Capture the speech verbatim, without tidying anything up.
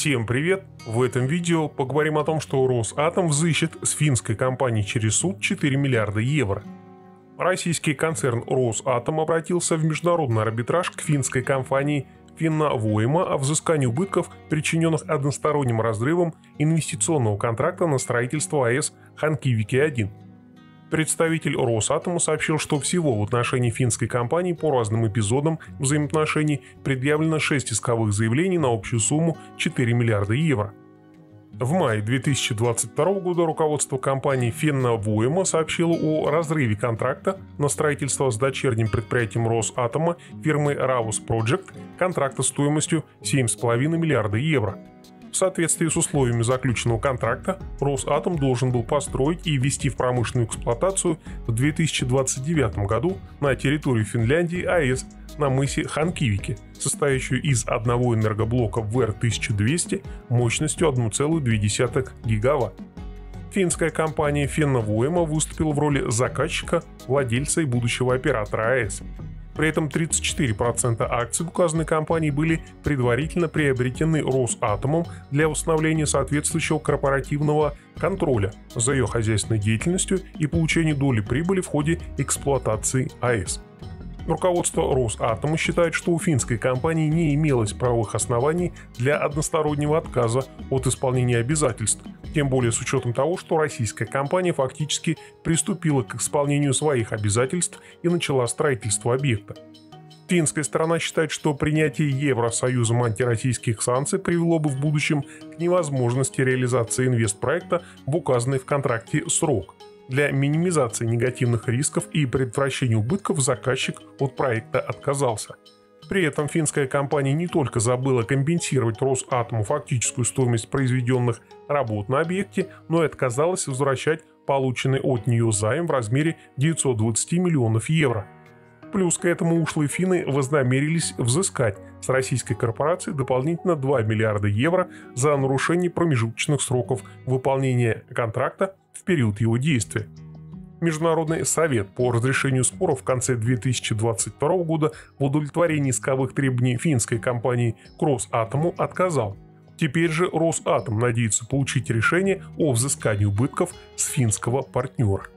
Всем привет! В этом видео поговорим о том, что Росатом взыщет с финской компанией через суд четыре миллиарда евро. Российский концерн Росатом обратился в международный арбитраж к финской компании Финна-Воima о взыскании убытков, причиненных односторонним разрывом инвестиционного контракта на строительство АЭС Ханкивики один. Представитель Росатома сообщил, что всего в отношении финской компании по разным эпизодам взаимоотношений предъявлено шесть исковых заявлений на общую сумму четыре миллиарда евро. В мае две тысячи двадцать второго года руководство компании Финна-Воima сообщило о разрыве контракта на строительство с дочерним предприятием Росатома фирмой Равус Project контракта стоимостью семь целых пять десятых миллиарда евро. В соответствии с условиями заключенного контракта, Росатом должен был построить и ввести в промышленную эксплуатацию в две тысячи двадцать девятом году на территории Финляндии АЭС на мысе Ханкивики, состоящую из одного энергоблока вэ эр тысяча двести мощностью одна целая две десятых гигаватт. Финская компания Финна-Воima выступила в роли заказчика, владельца и будущего оператора АЭС. При этом тридцать четыре процента акций указанной компании были предварительно приобретены Росатомом для установления соответствующего корпоративного контроля за ее хозяйственной деятельностью и получения доли прибыли в ходе эксплуатации АЭС. Руководство Росатома считает, что у финской компании не имелось правовых оснований для одностороннего отказа от исполнения обязательств, тем более с учетом того, что российская компания фактически приступила к исполнению своих обязательств и начала строительство объекта. Финская сторона считает, что принятие Евросоюзом антироссийских санкций привело бы в будущем к невозможности реализации инвестпроекта в указанный в контракте срок. Для минимизации негативных рисков и предотвращения убытков заказчик от проекта отказался. При этом финская компания не только забыла компенсировать Росатому фактическую стоимость произведенных работ на объекте, но и отказалась возвращать полученный от нее займ в размере девятьсот двадцать миллионов евро. Плюс к этому ушлые финны вознамерились взыскать с российской корпорации дополнительно два миллиарда евро за нарушение промежуточных сроков выполнения контракта в период его действия. Международный совет по разрешению споров в конце две тысячи двадцать второго года в удовлетворении исковых требований финской компании к Росатому отказал. Теперь же Росатом надеется получить решение о взыскании убытков с финского партнера.